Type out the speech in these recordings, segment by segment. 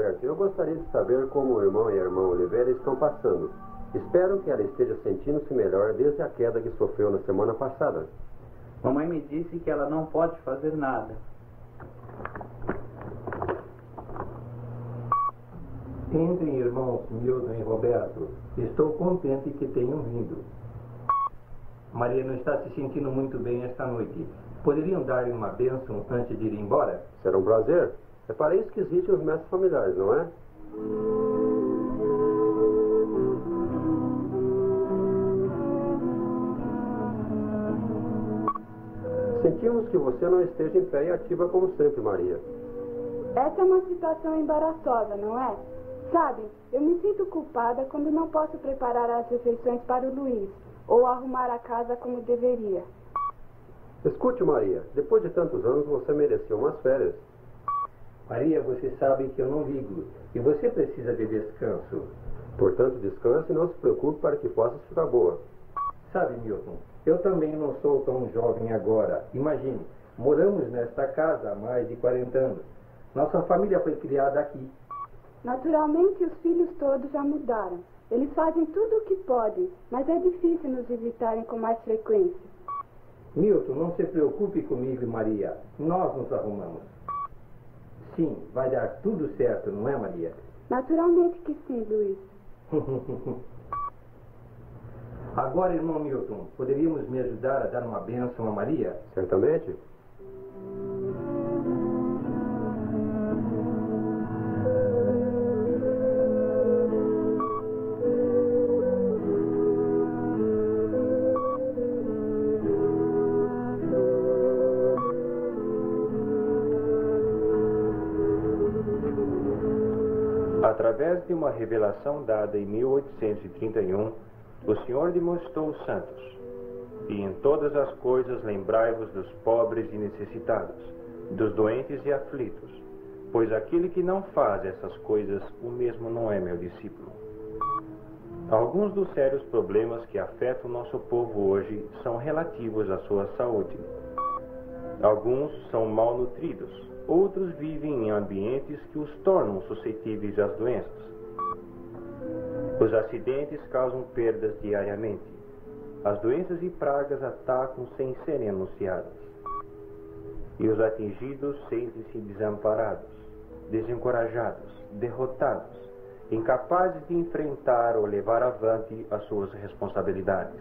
Roberto, eu gostaria de saber como o irmão e a irmã Oliveira estão passando. Espero que ela esteja sentindo-se melhor desde a queda que sofreu na semana passada. Mamãe me disse que ela não pode fazer nada. Entrem, irmãos Milton e Roberto. Estou contente que tenham vindo. Maria não está se sentindo muito bem esta noite. Poderiam dar-lhe uma bênção antes de ir embora? Será um prazer. É para isso que existem os mestres familiares, não é? Sentimos que você não esteja em pé e ativa como sempre, Maria. Essa é uma situação embaraçosa, não é? Sabe, eu me sinto culpada quando não posso preparar as refeições para o Luiz, ou arrumar a casa como deveria. Escute, Maria, depois de tantos anos você mereceu umas férias. Maria, você sabe que eu não ligo, e você precisa de descanso. Portanto, descanse e não se preocupe para que possa ficar boa. Sabe, Milton, eu também não sou tão jovem agora. Imagine, moramos nesta casa há mais de 40 anos. Nossa família foi criada aqui. Naturalmente, os filhos todos já mudaram. Eles fazem tudo o que podem, mas é difícil nos visitarem com mais frequência. Milton, não se preocupe comigo, Maria. Nós nos arrumamos. Sim, vai dar tudo certo, não é, Maria? Naturalmente que sim, Luiz. Agora, irmão Milton, poderíamos me ajudar a dar uma bênção a Maria? Certamente. Através de uma revelação dada em 1831, o Senhor demonstrou os santos. E em todas as coisas lembrai-vos dos pobres e necessitados, dos doentes e aflitos, pois aquele que não faz essas coisas, o mesmo não é meu discípulo. Alguns dos sérios problemas que afetam o nosso povo hoje são relativos à sua saúde. Alguns são malnutridos, outros vivem em ambientes que os tornam suscetíveis às doenças. Os acidentes causam perdas diariamente. As doenças e pragas atacam sem serem anunciadas. E os atingidos sentem-se desamparados, desencorajados, derrotados, incapazes de enfrentar ou levar avante as suas responsabilidades.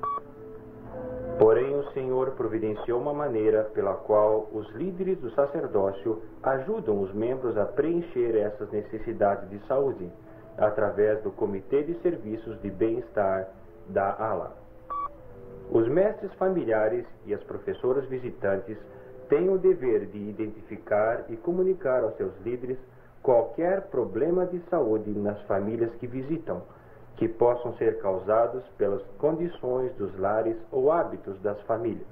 Porém, o Senhor providenciou uma maneira pela qual os líderes do sacerdócio ajudam os membros a preencher essas necessidades de saúde, através do Comitê de Serviços de Bem-Estar da ALA. Os mestres familiares e as professoras visitantes têm o dever de identificar e comunicar aos seus líderes qualquer problema de saúde nas famílias que visitam, que possam ser causados pelas condições dos lares ou hábitos das famílias.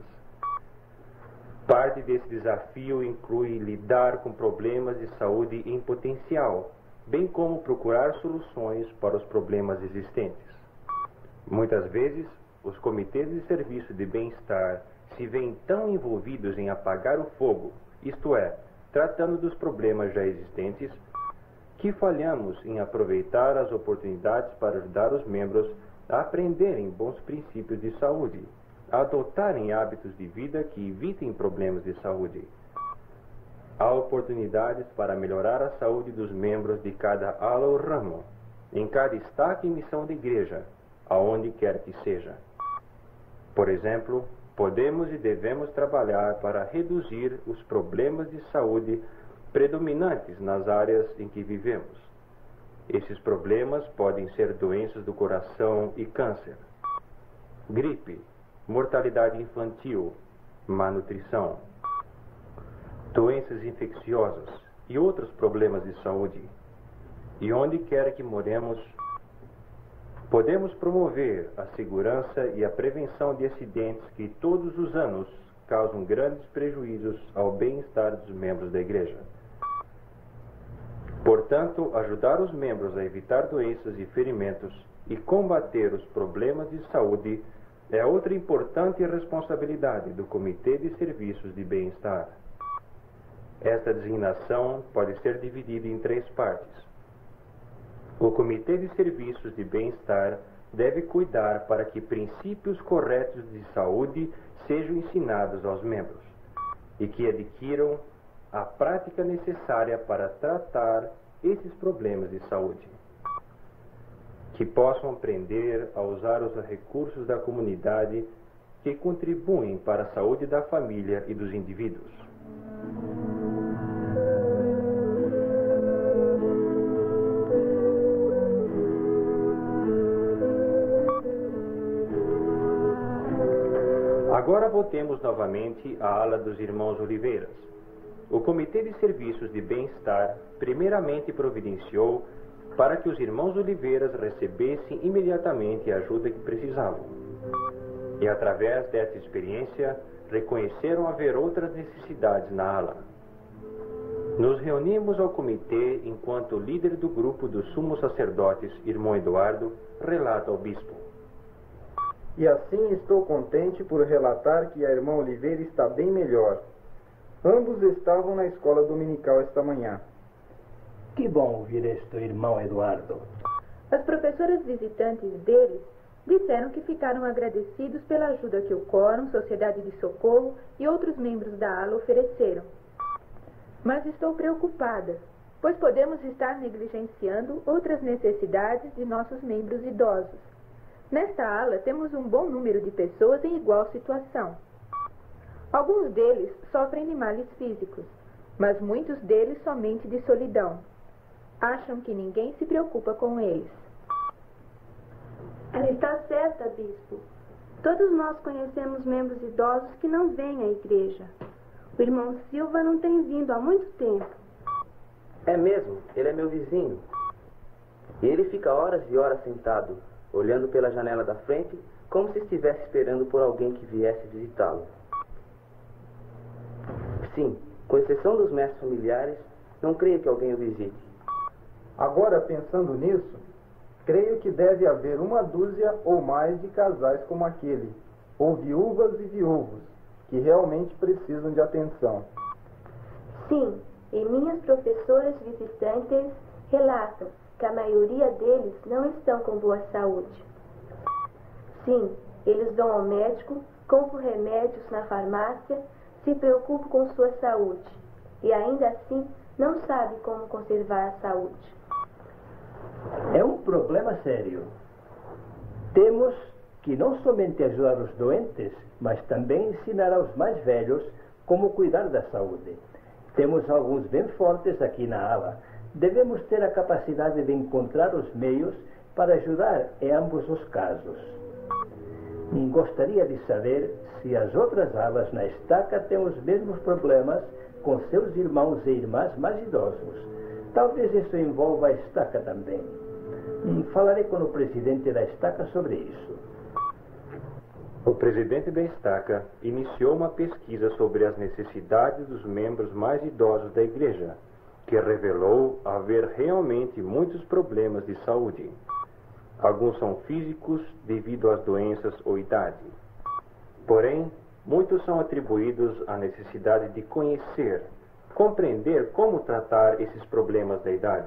Parte desse desafio inclui lidar com problemas de saúde em potencial, bem como procurar soluções para os problemas existentes. Muitas vezes, os comitês de serviço de bem-estar se veem tão envolvidos em apagar o fogo, isto é, tratando dos problemas já existentes, que falhamos em aproveitar as oportunidades para ajudar os membros a aprenderem bons princípios de saúde, a adotarem hábitos de vida que evitem problemas de saúde. Há oportunidades para melhorar a saúde dos membros de cada ala ou ramo, em cada destaque e missão da igreja, aonde quer que seja. Por exemplo, podemos e devemos trabalhar para reduzir os problemas de saúde predominantes nas áreas em que vivemos. Esses problemas podem ser doenças do coração e câncer, gripe, mortalidade infantil, má nutrição, doenças infecciosas e outros problemas de saúde. E onde quer que moremos, podemos promover a segurança e a prevenção de acidentes que todos os anos causam grandes prejuízos ao bem-estar dos membros da igreja. Portanto, ajudar os membros a evitar doenças e ferimentos e combater os problemas de saúde é outra importante responsabilidade do Comitê de Serviços de Bem-Estar. Esta designação pode ser dividida em 3 partes. O Comitê de Serviços de Bem-Estar deve cuidar para que princípios corretos de saúde sejam ensinados aos membros e que adquiram a prática necessária para tratar esses problemas de saúde. Que possam aprender a usar os recursos da comunidade que contribuem para a saúde da família e dos indivíduos. Agora voltemos novamente à ala dos irmãos Oliveiras. O Comitê de Serviços de Bem-Estar primeiramente providenciou para que os irmãos Oliveiras recebessem imediatamente a ajuda que precisavam. E através dessa experiência, reconheceram haver outras necessidades na ala. Nos reunimos ao comitê enquanto o líder do grupo dos sumos sacerdotes, irmão Eduardo, relata ao bispo. E assim estou contente por relatar que a irmã Oliveira está bem melhor. Ambos estavam na escola dominical esta manhã. Que bom ouvir isto, irmão Eduardo. As professoras visitantes deles disseram que ficaram agradecidos pela ajuda que o Quórum, Sociedade de Socorro e outros membros da ala ofereceram. Mas estou preocupada, pois podemos estar negligenciando outras necessidades de nossos membros idosos. Nesta ala temos um bom número de pessoas em igual situação. Alguns deles sofrem de males físicos, mas muitos deles somente de solidão. Acham que ninguém se preocupa com eles. Ela está certa, bispo. Todos nós conhecemos membros idosos que não vêm à igreja. O irmão Silva não tem vindo há muito tempo. É mesmo, ele é meu vizinho. E ele fica horas e horas sentado, olhando pela janela da frente, como se estivesse esperando por alguém que viesse visitá-lo. Sim, com exceção dos mestres familiares, não creio que alguém o visite. Agora, pensando nisso, creio que deve haver 1 ou mais de casais como aquele, ou viúvas e viúvos, que realmente precisam de atenção. Sim, e minhas professoras visitantes relatam que a maioria deles não estão com boa saúde. Sim, eles vão ao médico, compram remédios na farmácia, se preocupam com sua saúde e ainda assim não sabem como conservar a saúde. É um problema sério. Temos que não somente ajudar os doentes, mas também ensinar aos mais velhos como cuidar da saúde. Temos alguns bem fortes aqui na ala. Devemos ter a capacidade de encontrar os meios para ajudar em ambos os casos. Gostaria de saber se as outras alas na estaca têm os mesmos problemas com seus irmãos e irmãs mais idosos. Talvez isso envolva a estaca também. Falarei com o presidente da estaca sobre isso. O presidente da estaca iniciou uma pesquisa sobre as necessidades dos membros mais idosos da igreja, que revelou haver realmente muitos problemas de saúde. Alguns são físicos devido às doenças ou idade. Porém, muitos são atribuídos à necessidade de conhecer, compreender como tratar esses problemas da idade.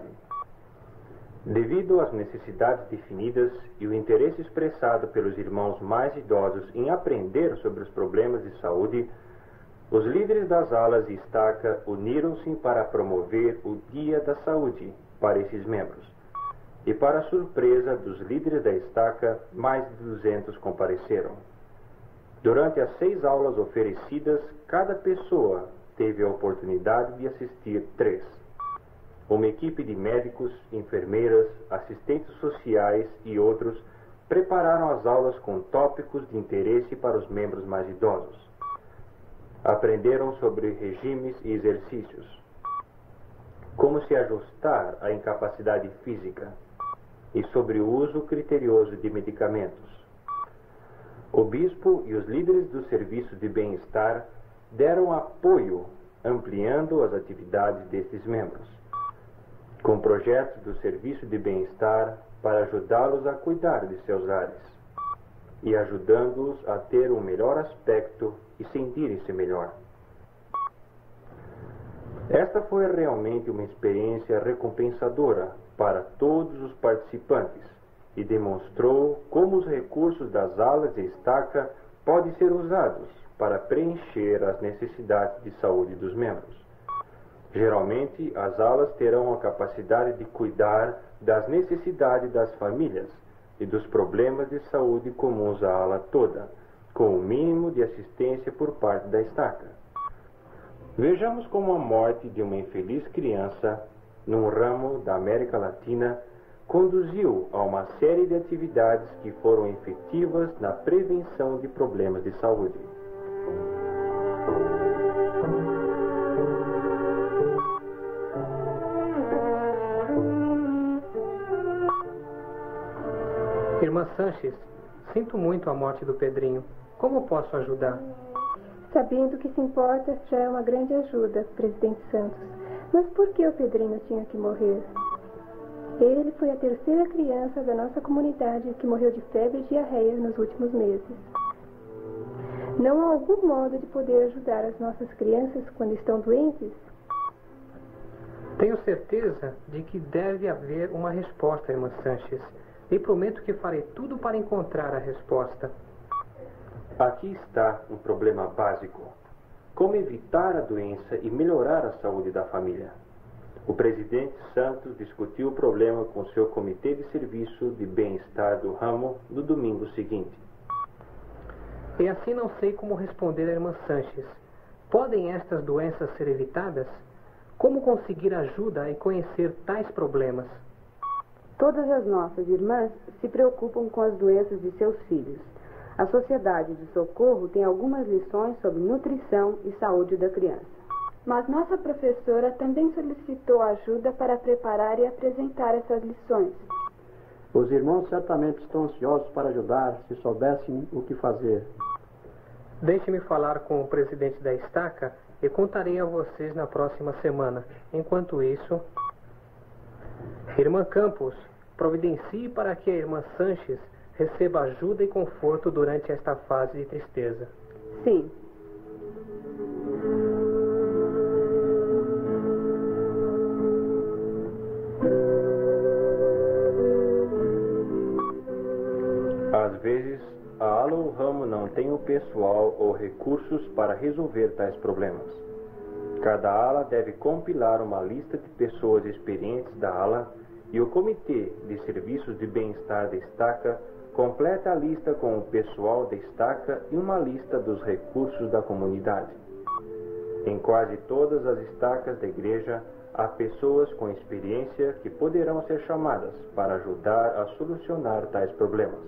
Devido às necessidades definidas e o interesse expressado pelos irmãos mais idosos em aprender sobre os problemas de saúde, os líderes das alas e estaca uniram-se para promover o Dia da Saúde para esses membros. E para surpresa dos líderes da estaca, mais de 200 compareceram. Durante as 6 aulas oferecidas, cada pessoa teve a oportunidade de assistir 3. Uma equipe de médicos, enfermeiras, assistentes sociais e outros prepararam as aulas com tópicos de interesse para os membros mais idosos. Aprenderam sobre regimes e exercícios, como se ajustar à incapacidade física e sobre o uso criterioso de medicamentos. O bispo e os líderes do serviço de bem-estar deram apoio, ampliando as atividades destes membros, com projetos do serviço de bem-estar para ajudá-los a cuidar de seus lares e ajudando-os a ter um melhor aspecto e sentirem-se melhor. Esta foi realmente uma experiência recompensadora para todos os participantes e demonstrou como os recursos das alas de estaca podem ser usados para preencher as necessidades de saúde dos membros. Geralmente, as alas terão a capacidade de cuidar das necessidades das famílias e dos problemas de saúde comuns à ala toda, com o mínimo de assistência por parte da estaca. Vejamos como a morte de uma infeliz criança num ramo da América Latina conduziu a uma série de atividades que foram efetivas na prevenção de problemas de saúde. Irmã Sanches, sinto muito a morte do Pedrinho. Como posso ajudar? Sabendo que se importa já é uma grande ajuda, presidente Santos. Mas por que o Pedrinho tinha que morrer? Ele foi a terceira criança da nossa comunidade que morreu de febre e diarreia nos últimos meses. Não há algum modo de poder ajudar as nossas crianças quando estão doentes? Tenho certeza de que deve haver uma resposta, irmã Sanches. E prometo que farei tudo para encontrar a resposta. Aqui está um problema básico. Como evitar a doença e melhorar a saúde da família? O presidente Santos discutiu o problema com seu comitê de serviço de bem-estar do ramo no domingo seguinte. E assim não sei como responder à irmã Sanches. Podem estas doenças ser evitadas? Como conseguir ajuda e conhecer tais problemas? Todas as nossas irmãs se preocupam com as doenças de seus filhos. A Sociedade de Socorro tem algumas lições sobre nutrição e saúde da criança. Mas nossa professora também solicitou ajuda para preparar e apresentar essas lições. Os irmãos certamente estão ansiosos para ajudar, se soubessem o que fazer. Deixe-me falar com o presidente da estaca e contarei a vocês na próxima semana. Enquanto isso... Irmã Campos, providencie para que a irmã Sanches receba ajuda e conforto durante esta fase de tristeza. Sim. Às vezes, a ala ou ramo não tem o pessoal ou recursos para resolver tais problemas. Cada ala deve compilar uma lista de pessoas experientes da ala e o Comitê de Serviços de Bem-Estar da Estaca completa a lista com o pessoal da Estaca e uma lista dos recursos da comunidade. Em quase todas as estacas da igreja, há pessoas com experiência que poderão ser chamadas para ajudar a solucionar tais problemas.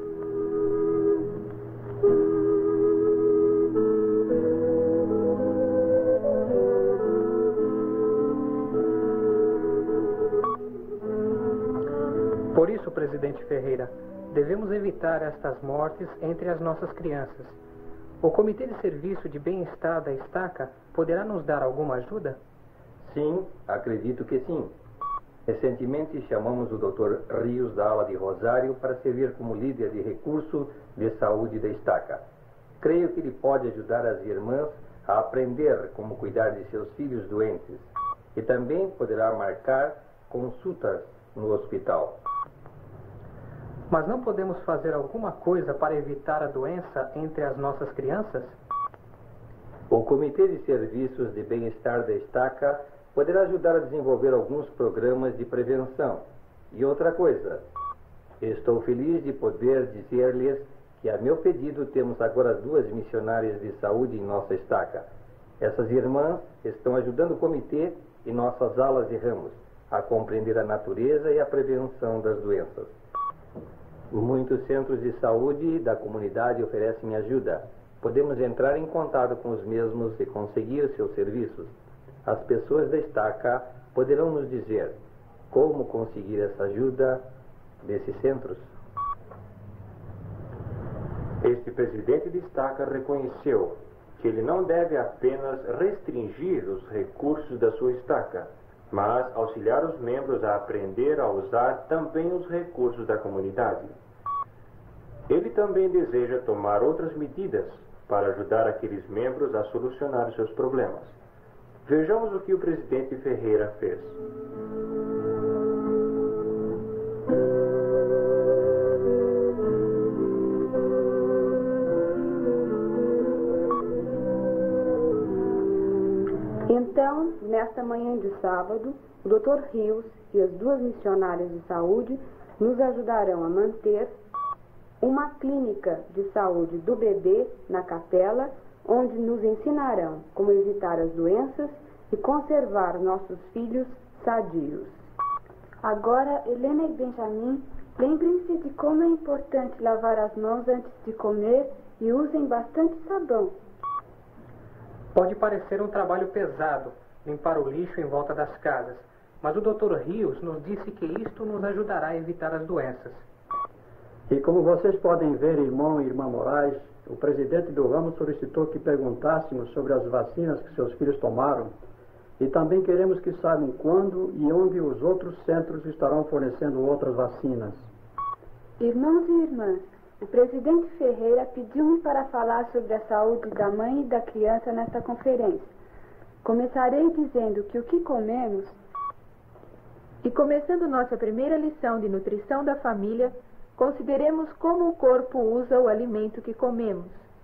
Por isso, presidente Ferreira, devemos evitar estas mortes entre as nossas crianças. O Comitê de Serviço de Bem-Estar da Estaca poderá nos dar alguma ajuda? Sim, acredito que sim. Recentemente chamamos o Dr. Rios da ala de Rosário para servir como líder de recurso de saúde da estaca. Creio que ele pode ajudar as irmãs a aprender como cuidar de seus filhos doentes e também poderá marcar consultas no hospital. Mas não podemos fazer alguma coisa para evitar a doença entre as nossas crianças? O Comitê de Serviços de Bem-Estar da Estaca poderá ajudar a desenvolver alguns programas de prevenção. E outra coisa, estou feliz de poder dizer-lhes que, a meu pedido, temos agora 2 missionárias de saúde em nossa estaca. Essas irmãs estão ajudando o comitê e nossas alas e ramos a compreender a natureza e a prevenção das doenças. Muitos centros de saúde da comunidade oferecem ajuda. Podemos entrar em contato com os mesmos e conseguir seus serviços. As pessoas da estaca poderão nos dizer como conseguir essa ajuda desses centros. Este presidente de estaca reconheceu que ele não deve apenas restringir os recursos da sua estaca, mas auxiliar os membros a aprender a usar também os recursos da comunidade. Ele também deseja tomar outras medidas para ajudar aqueles membros a solucionar seus problemas. Vejamos o que o presidente Ferreira fez. Então, nesta manhã de sábado, o Dr. Rios e as 2 missionárias de saúde nos ajudarão a manter uma clínica de saúde do bebê na capela, onde nos ensinarão como evitar as doenças e conservar nossos filhos sadios. Agora, Helena e Benjamin, lembrem-se de como é importante lavar as mãos antes de comer e usem bastante sabão. Pode parecer um trabalho pesado limpar o lixo em volta das casas, mas o Dr. Rios nos disse que isto nos ajudará a evitar as doenças. E como vocês podem ver, irmão e irmã Moraes, o presidente do ramo solicitou que perguntássemos sobre as vacinas que seus filhos tomaram e também queremos que saibam quando e onde os outros centros estarão fornecendo outras vacinas. Irmãos e irmãs, o presidente Ferreira pediu-me para falar sobre a saúde da mãe e da criança nesta conferência. Começarei dizendo que o que comemos... E começando nossa primeira lição de nutrição da família, consideremos como o corpo usa o alimento que comemos.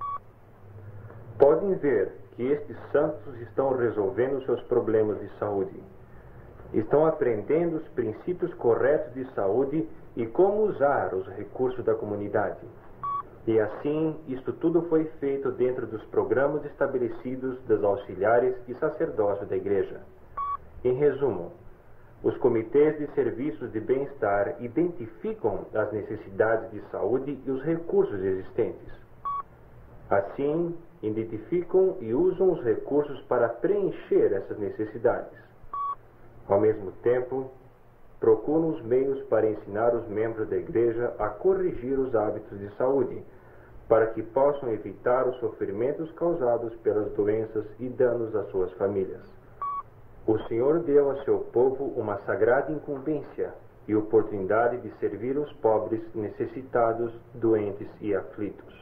Podem ver que estes santos estão resolvendo seus problemas de saúde. Estão aprendendo os princípios corretos de saúde e como usar os recursos da comunidade. E assim, isto tudo foi feito dentro dos programas estabelecidos das auxiliares e sacerdócio da igreja. Em resumo, os comitês de serviços de bem-estar identificam as necessidades de saúde e os recursos existentes. Assim, identificam e usam os recursos para preencher essas necessidades. Ao mesmo tempo, procuram os meios para ensinar os membros da igreja a corrigir os hábitos de saúde, para que possam evitar os sofrimentos causados pelas doenças e danos às suas famílias. O Senhor deu a seu povo uma sagrada incumbência e oportunidade de servir os pobres, necessitados, doentes e aflitos.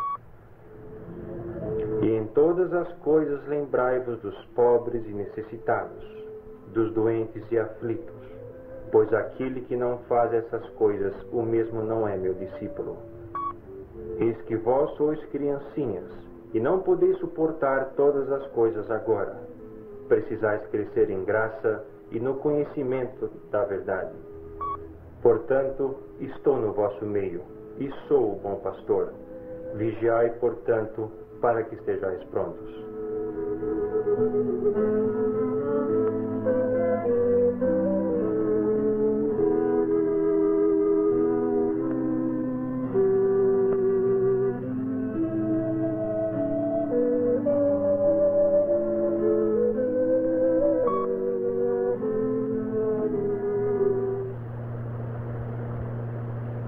E em todas as coisas lembrai-vos dos pobres e necessitados, dos doentes e aflitos, pois aquele que não faz essas coisas, o mesmo não é meu discípulo. Eis que vós sois criancinhas, e não podeis suportar todas as coisas agora. Precisais crescer em graça e no conhecimento da verdade. Portanto, estou no vosso meio, e sou o bom pastor. Vigiai, portanto, para que estejais prontos.